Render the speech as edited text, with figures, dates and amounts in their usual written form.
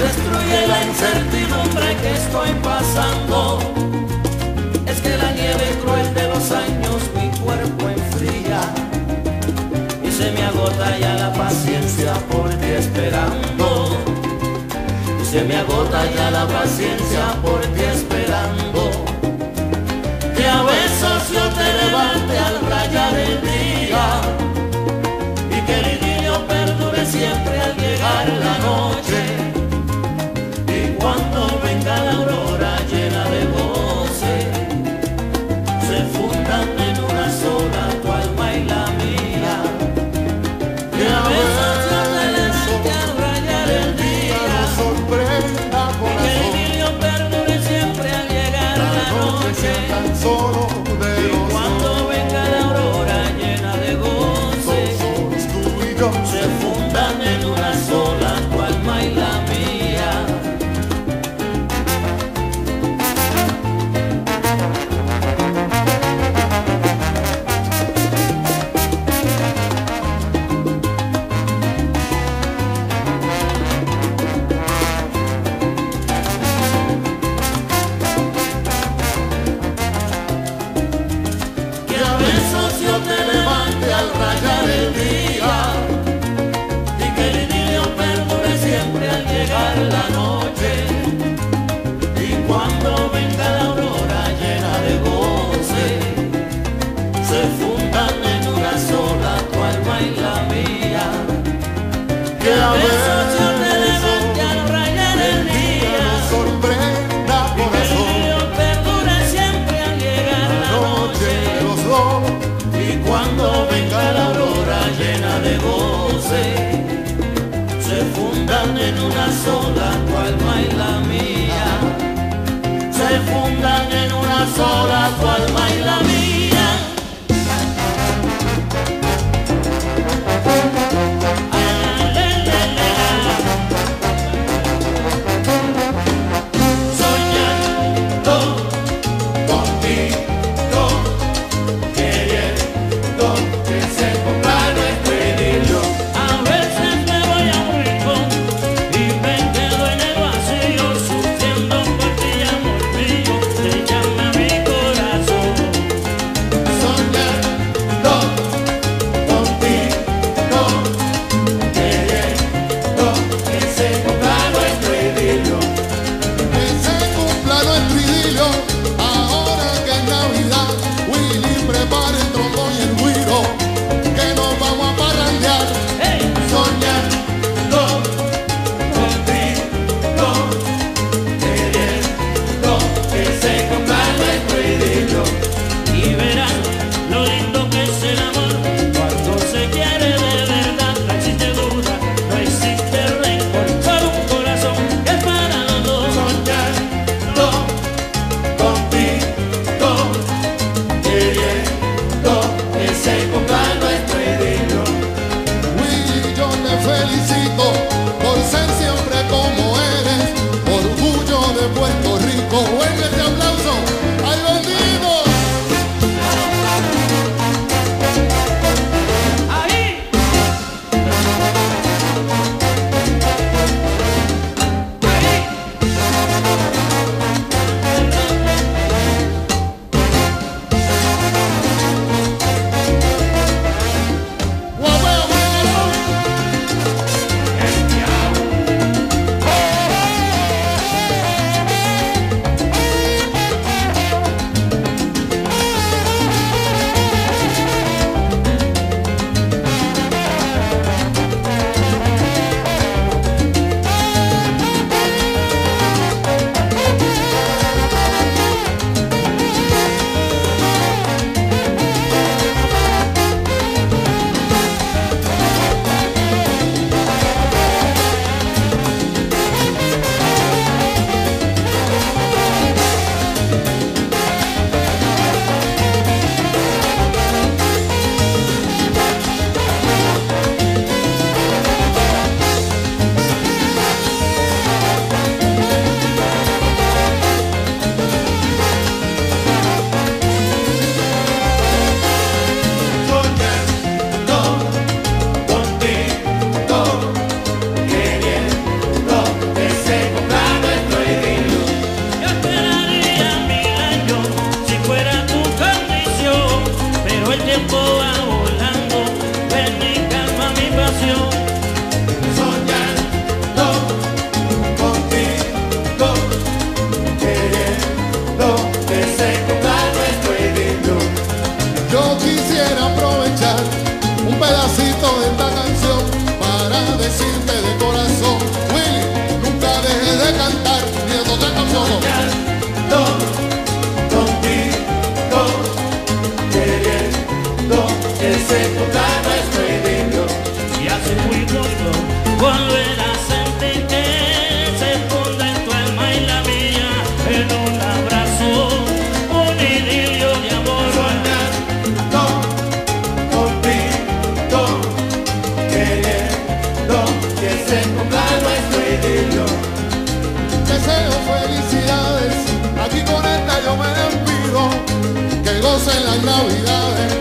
destruye la incertidumbre que estoy pasando. Es que la nieve cruel de los años mi cuerpo enfría y se me agota ya la paciencia por ti esperando. Y se me agota ya la paciencia por ti esperando. Que a veces yo te levante al rayar el día y que el idilio perdure siempre al llegar la noche. Y cuando venga la aurora llena de goce, se fundan en una sola tu alma y la mía. Que a veces yo te levante al rayar el día y que el idilio perdure siempre al llegar la noche. Y cuando venga la aurora llena de goce, se fundan en una sola tu alma y la mía. Que a besos yo te levante al rayar el día y que el idilio perdure siempre al llegar la noche. Y cuando venga la aurora llena de goce, se fundan en una sola tu alma y la mía. Que a besos yo te levante al rayar el día y que el idilio perdure siempre al llegar la noche. Y cuando venga la aurora llena de goce, se fundan en una sola tu alma y la mía. Se fundan en una sola tu alma y la mía. Soñando contigo, queriendo que se cumpla nuestro idilio. A veces me voy a un rincón y me quedo en en la gravedad.